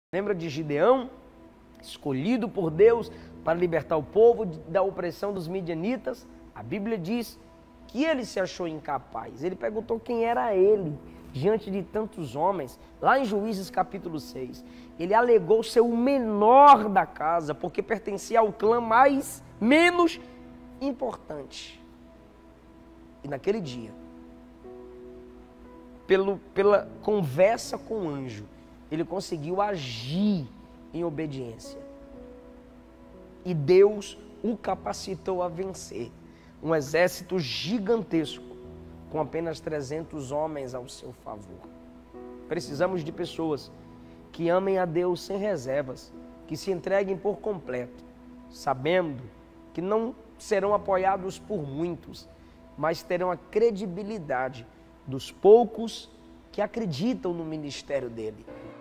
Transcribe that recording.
Lembra de Gideão, escolhido por Deus para libertar o povo da opressão dos midianitas? A Bíblia diz que ele se achou incapaz. Ele perguntou quem era ele diante de tantos homens. Lá em Juízes capítulo 6, ele alegou ser o menor da casa, porque pertencia ao clã menos importante. E naquele dia, pela conversa com o anjo, ele conseguiu agir em obediência. E Deus o capacitou a vencer um exército gigantesco com apenas 300 homens ao seu favor. Precisamos de pessoas que amem a Deus sem reservas, que se entreguem por completo, sabendo que não serão apoiados por muitos, mas terão a credibilidade dos poucos que acreditam no ministério dele.